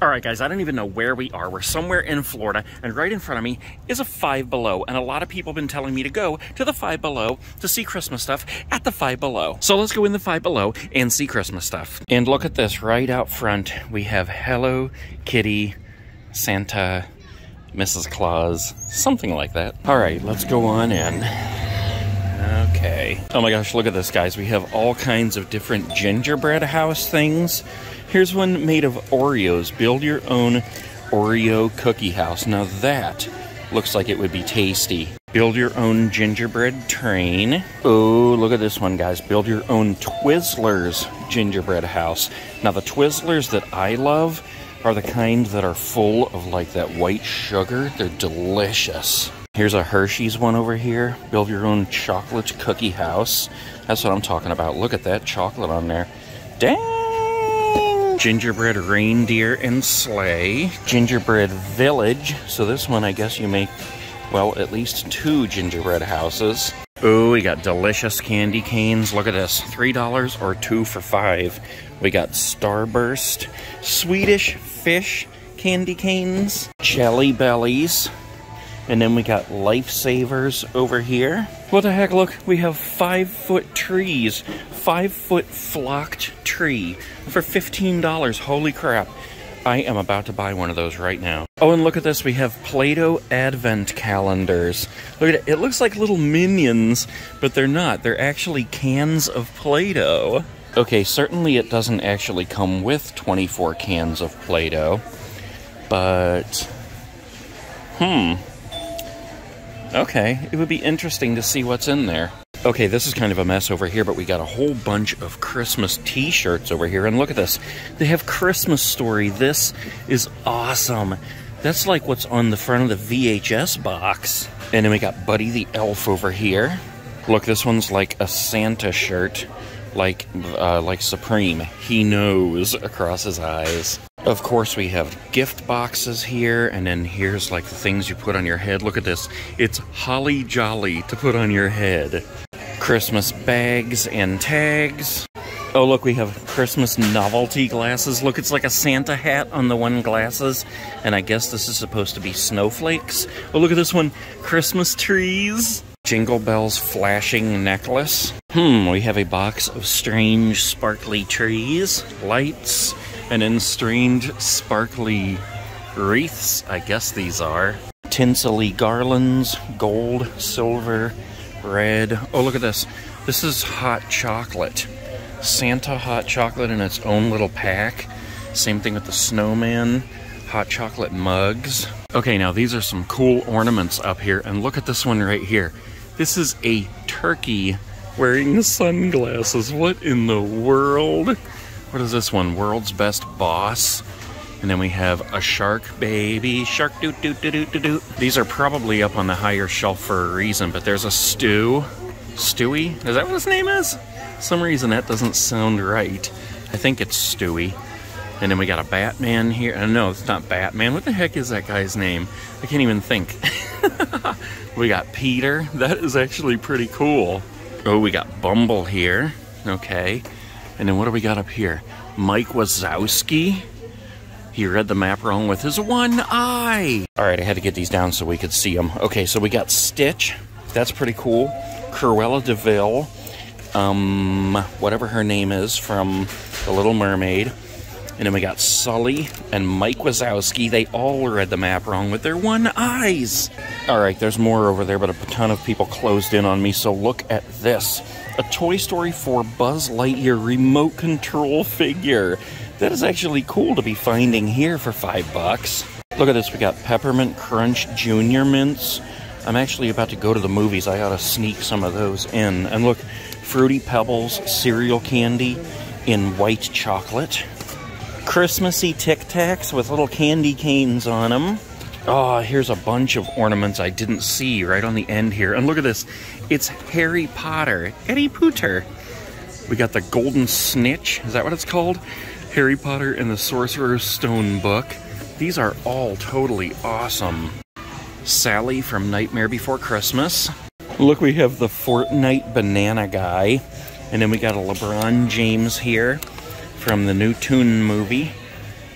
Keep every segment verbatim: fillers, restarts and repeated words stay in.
All right, guys, I don't even know where we are. We're somewhere in Florida, and right in front of me is a Five Below, and a lot of people have been telling me to go to the Five Below to see Christmas stuff at the Five Below. So let's go in the Five Below and see Christmas stuff. And look at this, right out front, we have Hello Kitty, Santa, Missus Claus, something like that. All right, let's go on in. Okay. Oh my gosh, look at this, guys. We have all kinds of different gingerbread house things. Here's one made of Oreos. Build your own Oreo cookie house. Now that looks like it would be tasty. Build your own gingerbread train. Oh, look at this one, guys. Build your own Twizzlers gingerbread house. Now the Twizzlers that I love are the kind that are full of like that white sugar. They're delicious. Here's a Hershey's one over here. Build your own chocolate cookie house. That's what I'm talking about. Look at that chocolate on there. Dang! Gingerbread reindeer and sleigh. Gingerbread village. So this one, I guess you make, well, at least two gingerbread houses. Oh, we got delicious candy canes. Look at this. three dollars or two for five. We got Starburst. Swedish fish candy canes. Jelly bellies. And then we got Lifesavers over here. What the heck, look, we have five foot trees. Five foot flocked tree for fifteen dollars. Holy crap. I am about to buy one of those right now. Oh, and look at this. We have Play-Doh advent calendars. Look at it. It looks like little minions, but they're not. They're actually cans of Play-Doh. Okay, certainly it doesn't actually come with twenty-four cans of Play-Doh, but hmm. Okay, it would be interesting to see what's in there. Okay, this is kind of a mess over here, but we got a whole bunch of Christmas t-shirts over here. And look at this. They have Christmas Story. This is awesome. That's like what's on the front of the V H S box. And then we got Buddy the Elf over here. Look, this one's like a Santa shirt, like, uh, like Supreme. He knows across his eyes. Of course, we have gift boxes here, and then here's like the things you put on your head. Look at this. It's Holly Jolly to put on your head. Christmas bags and tags. Oh, look, we have Christmas novelty glasses. Look, it's like a Santa hat on the one glasses, and I guess this is supposed to be snowflakes. Oh, look at this one. Christmas trees. Jingle Bells flashing necklace. Hmm, we have a box of strange sparkly trees, lights, and then strange sparkly wreaths, I guess these are. Tinsely garlands, gold, silver, red. Oh, look at this. This is hot chocolate. Santa hot chocolate in its own little pack. Same thing with the snowman. Hot chocolate mugs. Okay, now these are some cool ornaments up here, and look at this one right here. This is a turkey wearing sunglasses. What in the world? What is this one? World's Best Boss. And then we have a shark baby. Shark doot doot doot doot doot. These are probably up on the higher shelf for a reason, but there's a Stu. Stewie? Is that what his name is? For some reason that doesn't sound right. I think it's Stewie. And then we got a Batman here. Uh, no, it's not Batman. What the heck is that guy's name? I can't even think. We got Peter. That is actually pretty cool. Oh, we got Bumble here. Okay. And then what do we got up here? Mike Wazowski. He read the map wrong with his one eye. All right, I had to get these down so we could see them. Okay, so we got Stitch. That's pretty cool. Cruella de Vil. Um, whatever her name is from The Little Mermaid. And then we got Sully and Mike Wazowski. They all read the map wrong with their one eyes. All right, there's more over there, but a ton of people closed in on me, so look at this. A Toy Story four Buzz Lightyear remote control figure. That is actually cool to be finding here for five bucks. Look at this, we got Peppermint Crunch Junior Mints. I'm actually about to go to the movies. I ought to sneak some of those in. And look, Fruity Pebbles cereal candy in white chocolate. Christmassy Tic Tacs with little candy canes on them. Oh, here's a bunch of ornaments I didn't see right on the end here. And look at this. It's Harry Potter. Harry Potter. We got the Golden Snitch. Is that what it's called? Harry Potter and the Sorcerer's Stone book. These are all totally awesome. Sally from Nightmare Before Christmas. Look, we have the Fortnite banana guy. And then we got a LeBron James here from the new Toon movie.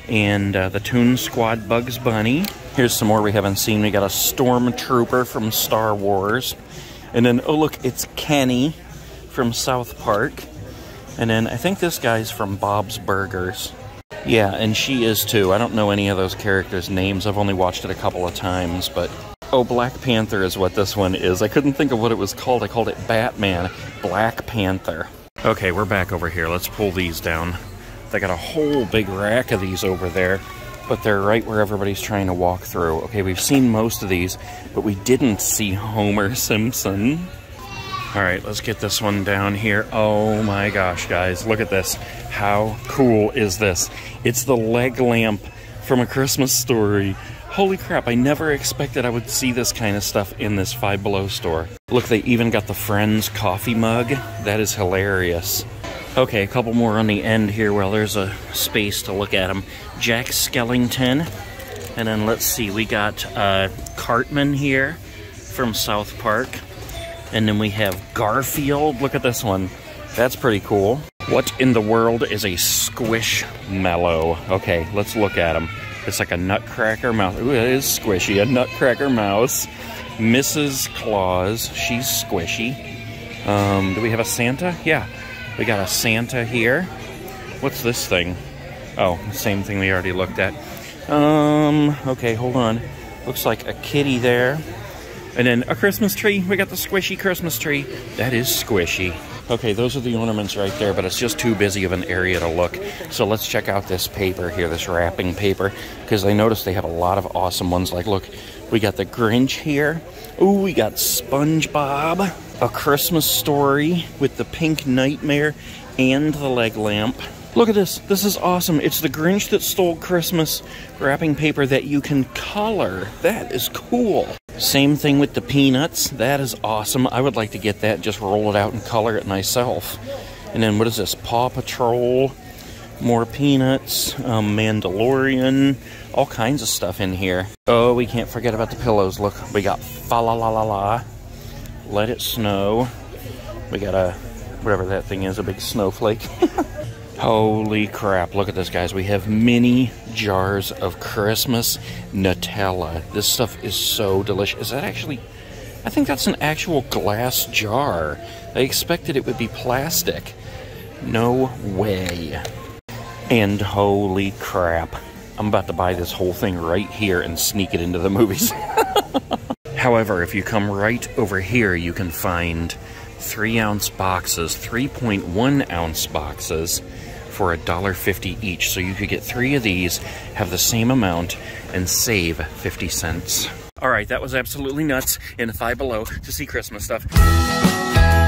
and uh, the Toon Squad Bugs Bunny. Here's some more we haven't seen. We got a Stormtrooper from Star Wars. And then, oh look, it's Kenny from South Park. And then I think this guy's from Bob's Burgers. Yeah, and she is too. I don't know any of those characters' names. I've only watched it a couple of times, but... Oh, Black Panther is what this one is. I couldn't think of what it was called. I called it Batman. Black Panther. Okay, we're back over here. Let's pull these down. They got a whole big rack of these over there, but they're right where everybody's trying to walk through. Okay, we've seen most of these, but we didn't see Homer Simpson. All right, let's get this one down here. Oh my gosh, guys, look at this. How cool is this? It's the leg lamp from A Christmas Story. Holy crap, I never expected I would see this kind of stuff in this Five Below store. Look, they even got the Friends coffee mug. That is hilarious. Okay, a couple more on the end here while there's a space to look at them. Jack Skellington. And then let's see, we got uh, Cartman here from South Park. And then we have Garfield. Look at this one. That's pretty cool. What in the world is a Squishmallow? Okay, let's look at them. It's like a Nutcracker mouse. Ooh, it is squishy. A Nutcracker mouse. Missus Claus. She's squishy. Um, do we have a Santa? Yeah. We got a Santa here. What's this thing? Oh, same thing we already looked at. Um, okay, hold on. Looks like a kitty there. And then a Christmas tree. We got the squishy Christmas tree. That is squishy. Okay, those are the ornaments right there, but it's just too busy of an area to look. So let's check out this paper here, this wrapping paper, because I noticed they have a lot of awesome ones. Like, look, we got the Grinch here. Ooh, we got SpongeBob. A Christmas Story with the Pink Nightmare and the leg lamp. Look at this. This is awesome. It's the Grinch that stole Christmas wrapping paper that you can color. That is cool. Same thing with the Peanuts. That is awesome. I would like to get that, just roll it out and color it myself. And then what is this? Paw Patrol. More Peanuts. Um, Mandalorian. All kinds of stuff in here. Oh, we can't forget about the pillows. Look, we got Fa-la-la-la-la. Let It Snow. We got a, whatever that thing is, a big snowflake. Holy crap, look at this, guys. We have mini jars of Christmas Nutella. This stuff is so delicious. Is that actually... I think that's an actual glass jar. I expected it would be plastic. No way. And holy crap. I'm about to buy this whole thing right here and sneak it into the movies. However, if you come right over here, you can find three ounce boxes, three point one ounce boxes for a dollar fifty each. So you could get three of these, have the same amount, and save fifty cents. All right, that was absolutely nuts in Five Below to see Christmas stuff.